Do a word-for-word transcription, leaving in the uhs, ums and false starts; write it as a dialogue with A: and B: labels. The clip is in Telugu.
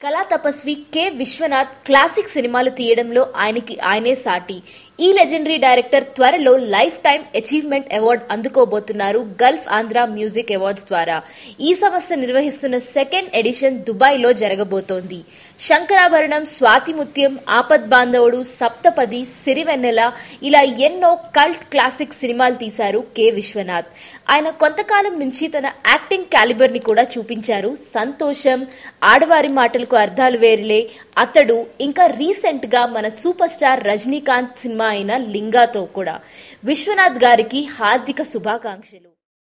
A: కళా తపస్వి కె విశ్వనాథ్ క్లాసిక్ సినిమాలు తీయడంలో ఆయనకి ఆయనే సాటి. ఈ లెజెండరీ డైరెక్టర్ త్వరలో లైఫ్ టైమ్ అచీవ్మెంట్ అవార్డు అందుకోబోతున్నారు గల్ఫ్ ఆంధ్ర మ్యూజిక్ అవార్డ్స్ ద్వారా. ఈ సంస్థ నిర్వహిస్తున్న సెకండ్ ఎడిషన్ దుబాయ్ లో జరగబోతోంది. శంకరాభరణం, స్వాతిముత్యం, ఆపద్ బాంధవుడు, సప్తపది, సిరివెన్నెల ఇలా ఎన్నో కల్ట్ క్లాసిక్ సినిమాలు తీశారు కె విశ్వనాథ్. ఆయన కొంతకాలం నుంచి తన యాక్టింగ్ క్యాలిబర్ ని కూడా చూపించారు. సంతోషం, ఆడవారి మాటలకు అర్థాలు వేరులే, అతడు, ఇంకా రీసెంట్ గా మన సూపర్ స్టార్ రజనీకాంత్ సినిమా అయిన లింగాతో కూడా. విశ్వనాథ్ గారికి హార్దిక శుభాకాంక్షలు.